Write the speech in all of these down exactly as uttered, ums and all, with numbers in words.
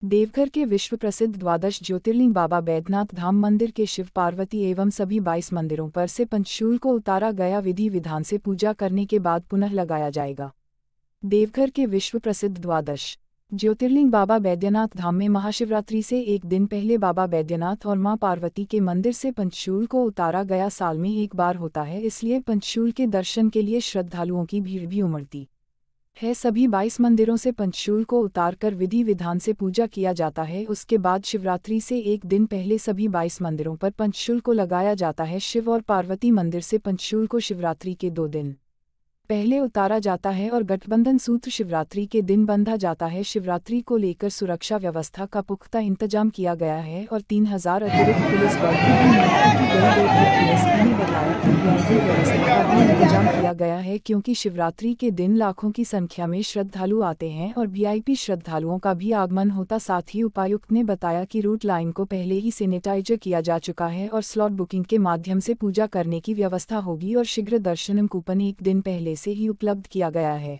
देवघर के विश्व प्रसिद्ध द्वादश ज्योतिर्लिंग बाबा बैद्यनाथ धाम मंदिर के शिव पार्वती एवं सभी बाईस मंदिरों पर से पंचशूल को उतारा गया विधि विधान से पूजा करने के बाद पुनः लगाया जाएगा। देवघर के विश्व प्रसिद्ध द्वादश ज्योतिर्लिंग बाबा बैद्यनाथ धाम में महाशिवरात्रि से एक दिन पहले बाबा बैद्यनाथ और मां पार्वती के मंदिर से पंचशूल को उतारा गया साल में एक बार होता है, इसलिए पंचशूल के दर्शन के लिए श्रद्धालुओं की भीड़ भी उमड़ती है। सभी बाईस मंदिरों से पंचशूल को उतारकर विधि विधान से पूजा किया जाता है। उसके बाद शिवरात्रि से एक दिन पहले सभी बाईस मंदिरों पर पंचशूल को लगाया जाता है। शिव और पार्वती मंदिर से पंचशूल को शिवरात्रि के दो दिन पहले उतारा जाता है और गठबंधन सूत्र शिवरात्रि के दिन बंधा जाता है। शिवरात्रि को लेकर सुरक्षा व्यवस्था का पुख्ता इंतजाम किया गया है और तीन हजार अतिरिक्त पुलिस बल की भी नियुक्ति की गई है। एसपी ने बताया कि वीआईपी व्यवस्था का भी इंतजाम किया गया है, क्योंकि शिवरात्रि के दिन लाखों की संख्या में श्रद्धालु आते हैं और वीआईपी श्रद्धालुओं का भी आगमन होता। साथ ही उपायुक्त ने बताया कि रूट लाइन को पहले ही सैनिटाइज किया जा चुका है और स्लॉट बुकिंग के माध्यम से पूजा करने की व्यवस्था होगी और शीघ्र दर्शनम कूपन एक दिन पहले से ही उपलब्ध किया गया है।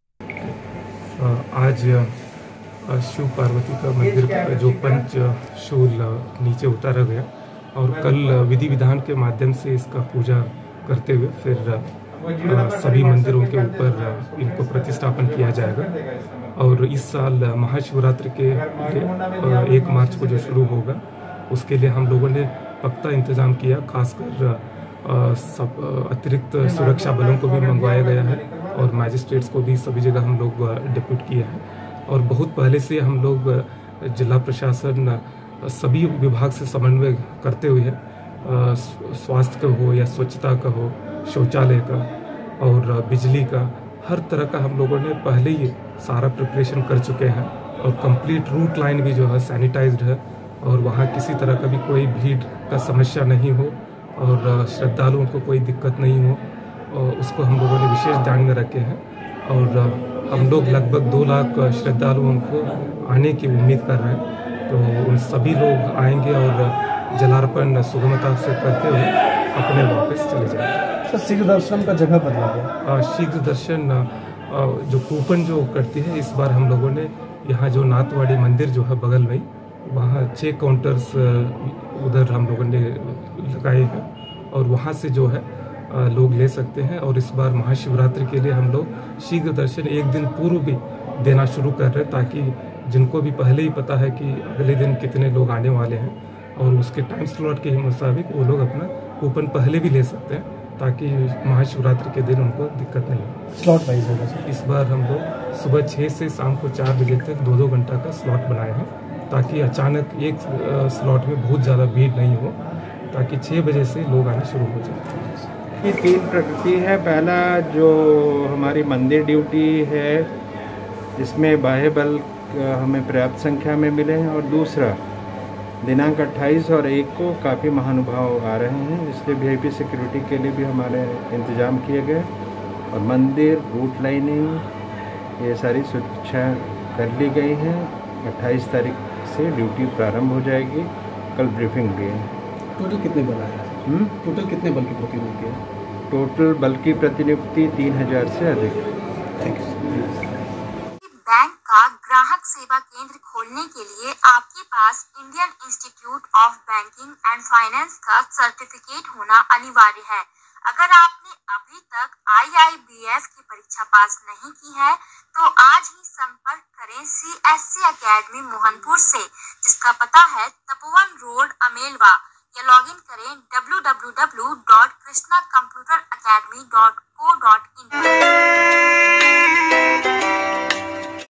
आज शिव पार्वती का मंदिर का जो पंचशूल नीचे उतारा गया और कल विधि विधान के माध्यम से इसका पूजा करते हुए फिर सभी मंदिरों के ऊपर इनको प्रतिष्ठापन किया जाएगा। और इस साल महाशिवरात्रि के एक मार्च को जो शुरू होगा उसके लिए हम लोगों ने पक्का इंतजाम किया। खासकर सब अतिरिक्त सुरक्षा बलों को भी मंगवाया गया है और मैजिस्ट्रेट्स को भी सभी जगह हम लोग डिप्यूट किए हैं। और बहुत पहले से हम लोग जिला प्रशासन सभी विभाग से समन्वय करते हुए स्वास्थ्य का हो या स्वच्छता का हो, शौचालय का और बिजली का, हर तरह का हम लोगों ने पहले ही सारा प्रिपरेशन कर चुके हैं। और कंप्लीट रूट लाइन भी जो है सैनिटाइज्ड है और वहाँ किसी तरह का भी कोई भीड़ का समस्या नहीं हो और श्रद्धालुओं को कोई दिक्कत नहीं हो, और उसको हम लोगों ने विशेष ध्यान में रखे हैं। और हम लोग लगभग दो लाख श्रद्धालुओं को आने की उम्मीद कर रहे हैं, तो उन सभी लोग आएंगे और जलार्पण सुगमता से करते हुए अपने वापस चले जाएंगे। सर, शीघ्र दर्शन का जगह बदला गया। शीघ्र दर्शन जो कूपन जो करती है, इस बार हम लोगों ने यहाँ जो नाथवाड़ी मंदिर जो है बगल में, वहाँ छः काउंटर्स उधर हम लोगों ने लगाए हैं और वहाँ से जो है लोग ले सकते हैं। और इस बार महाशिवरात्रि के लिए हम लोग शीघ्र दर्शन एक दिन पूर्व भी देना शुरू कर रहे हैं, ताकि जिनको भी पहले ही पता है कि अगले दिन कितने लोग आने वाले हैं और उसके टाइम स्लॉट के मुताबिक वो लोग अपना कूपन पहले भी ले सकते हैं, ताकि महाशिवरात्रि के दिन उनको दिक्कत नहीं हो। स्लॉट वाइज होगा। इस बार हम लोग सुबह छः से शाम को चार बजे तक दो दो घंटा का स्लॉट बनाए हैं, ताकि अचानक एक स्लॉट में बहुत ज़्यादा भीड़ नहीं हो, ताकि छः बजे से लोग आना शुरू हो जाए। ये तीन प्रकृति है। पहला जो हमारी मंदिर ड्यूटी है, जिसमें बाह्य बल हमें पर्याप्त संख्या में मिले हैं, और दूसरा दिनांक अट्ठाईस और एक को काफ़ी महानुभाव आ रहे हैं, इसलिए वीआईपी सिक्योरिटी के लिए भी हमारे इंतजाम किए गए। और मंदिर रूट लाइनिंग ये सारी सुरक्षा कर ली गई हैं। अट्ठाईस तारीख से ड्यूटी प्रारंभ हो जाएगी। कल ब्रीफिंग ली है। टोटल कितने बल आए? टोटल कितने बल की प्रतिनियुक्ति है? टोटल बल की प्रतिनियुक्ति तीन हजार से अधिक। Thank you. बैंक का ग्राहक सेवा केंद्र खोलने के लिए आपके पास Indian institute of banking and finance का सर्टिफिकेट होना अनिवार्य है। अगर आपने अभी तक आई आई बी एफ की परीक्षा पास नहीं की है, तो आज ही संपर्क करें C S C academy Mohanpur से, जिसका पता है तपोवन रोड, अमेलवा, या लॉगिन करें W W W dot Krishna computer academy dot co dot इन।